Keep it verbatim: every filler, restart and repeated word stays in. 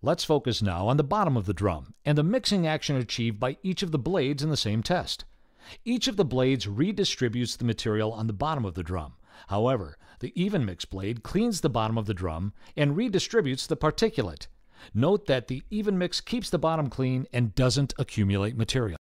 Let's focus now on the bottom of the drum and the mixing action achieved by each of the blades in the same test. Each of the blades redistributes the material on the bottom of the drum. However, the even mix blade cleans the bottom of the drum and redistributes the particulate. Note that the even mix keeps the bottom clean and doesn't accumulate material.